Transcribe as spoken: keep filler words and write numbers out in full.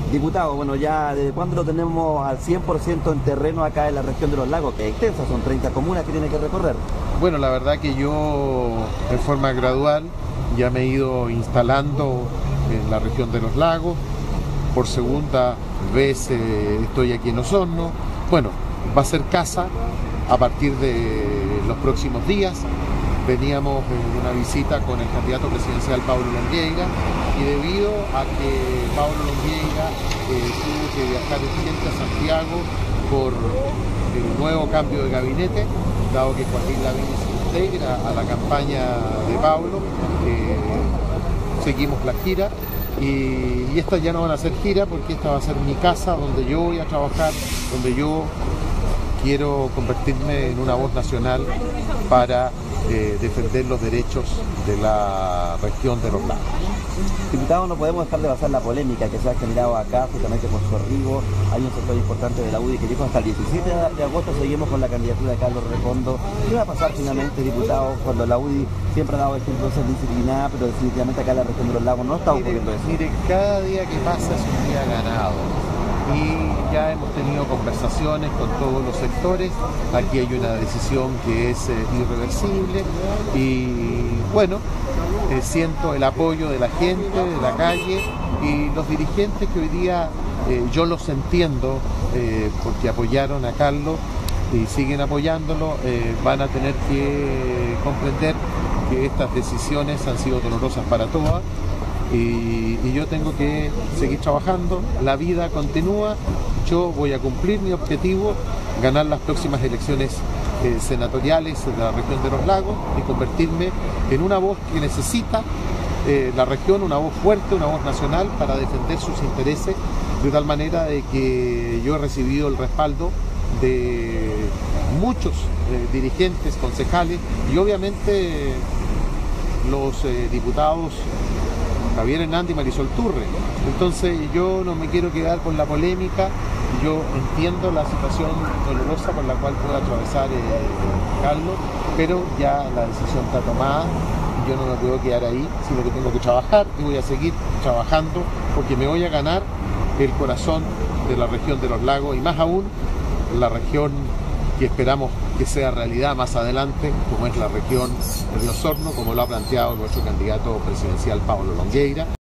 Diputado, bueno, ya desde cuándo lo tenemos al cien por ciento en terreno acá en la región de los lagos, que es extensa, son treinta comunas que tiene que recorrer. Bueno, la verdad que yo de forma gradual ya me he ido instalando en la región de los lagos. Por segunda vez eh, estoy aquí en Osorno. Bueno, va a ser casa a partir de los próximos días. Veníamos en una visita con el candidato presidencial Paulo Longueira y debido a que Paulo Longueira eh, tuvo que viajar urgente a Santiago por el nuevo cambio de gabinete, dado que Joaquín Lavín se integra a la campaña de Paulo, eh, seguimos la gira y, y estas ya no van a ser gira porque esta va a ser mi casa donde yo voy a trabajar, donde yo quiero convertirme en una voz nacional para eh, defender los derechos de la región de los lagos. Diputado, no podemos dejar de basar la polémica que se ha generado acá justamente por su arribo. Hay un sector importante de la U D I que dijo hasta el diecisiete de agosto seguimos con la candidatura de Carlos Recondo. ¿Qué va a pasar finalmente, diputado, cuando la U D I siempre ha dado ejemplo de ser disciplinada, pero definitivamente acá en la región de los lagos no está ocurriendo eso? Mire, cada día que pasa es un día ganado. Y ya hemos tenido conversaciones con todos los sectores. Aquí hay una decisión que es eh, irreversible y bueno, eh, siento el apoyo de la gente, de la calle y los dirigentes que hoy día eh, yo los entiendo eh, porque apoyaron a Carlos y siguen apoyándolo, eh, van a tener que comprender que estas decisiones han sido dolorosas para todas. Y, y yo tengo que seguir trabajando, la vida continúa, yo voy a cumplir mi objetivo, ganar las próximas elecciones eh, senatoriales de la región de los lagos y convertirme en una voz que necesita eh, la región, una voz fuerte, una voz nacional para defender sus intereses, de tal manera de que yo he recibido el respaldo de muchos eh, dirigentes, concejales y obviamente los eh, diputados Javier Hernández y Marisol Turre. Entonces yo no me quiero quedar con la polémica, yo entiendo la situación dolorosa por la cual puede atravesar eh, Carlos, pero ya la decisión está tomada y yo no me puedo quedar ahí, sino que tengo que trabajar y voy a seguir trabajando porque me voy a ganar el corazón de la región de los lagos y más aún la región que esperamos que sea realidad más adelante, como es la región de Osorno, como lo ha planteado nuestro candidato presidencial Paulo Longueira.